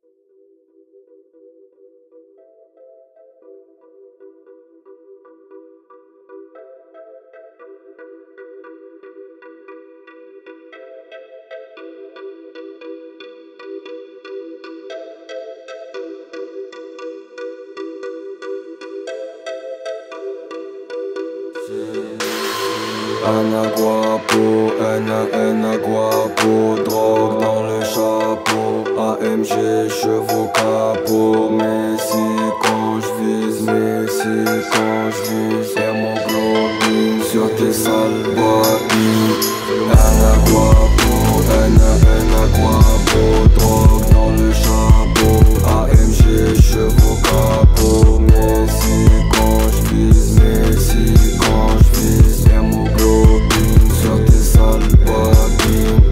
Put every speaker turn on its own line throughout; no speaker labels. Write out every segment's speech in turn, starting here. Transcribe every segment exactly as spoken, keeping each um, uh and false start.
Un guapo, un un guapo, drogue dans le chapeau, A M G, chevaux capot, Messi quand j'vise, Messi quand j'vise, hémoglobine sur tes sales babines. Un guapo, un un guapo, drogue dans le chapeau, A M G, chevaux capot, Messi quand j'vise, Messi quand j'vise, hémoglobine sur tes sales babines.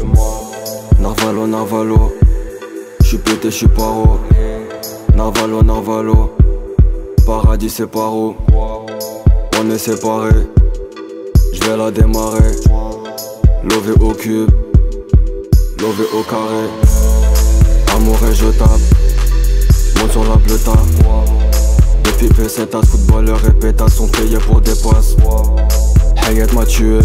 Narvalo, Narvalo, j'suis pété, j'suis paro. Narvalo, Narvalo, paradis c'est par où? On est séparés, j'vais la démarrer. Lové au cube, lové au carré. Amour et je tape, monte sur la bleuta. Depuis P sept à footballeur et pétasses sont payés pour des passes. Hayat m'a tué,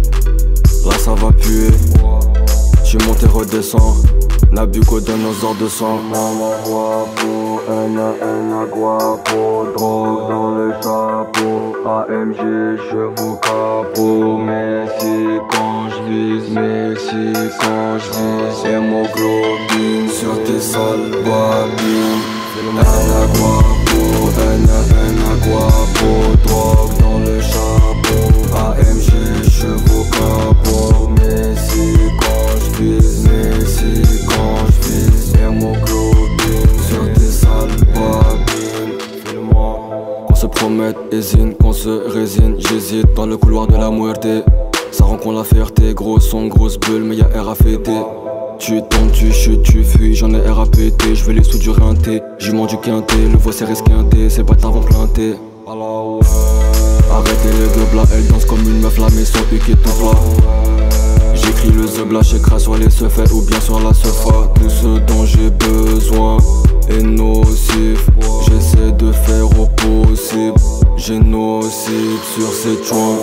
là ça va puer. J'suis monté, redescends, Nabucco donne nos ordres de sang. Un guapo, un un guapo, drogue dans le chapeau, A M G, chevaux capot, Messi quand j'vise, Messi quand j'vise, hémoglobine sur tes sales babines. Un guapo, un un guapo, drogue dans le chapeau, A M G, chevaux capot, Messi quand j'vise, Messi quand j'vise, hémoglobine sur tes sales babines. Qu'on se promette, hésine, qu'on se résine, j'hésite dans le couloir de la muerte. Ça rend qu'on la fierté, gros son, grosse bulle, mais y'a R à fêter. Tu tombes, tu chutes, tu fuis, j'en ai R à péter. J'veux les sous du rinté, j'y mens du quinté. Le voix c'est resquinté, c'est pas vont planter. Arrêtez les deux blas, elle danse comme une meuf, la maison U qui est tout plat. J'écris le zebla, j'écrase sur les seufs ou bien sur la sofa. Tout ce dont j'ai besoin est nocif, j'essaie de faire au possible. J'ai nocif sur ces joints.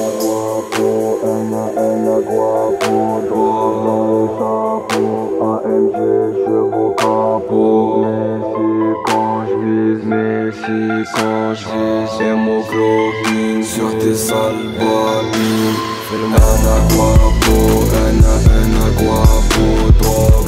A M G, chevaux capot, Messi quand j'vise, Messi quand j'vise, hémoglobine sur tes sales babines. Un guapo, un un guapo, drogue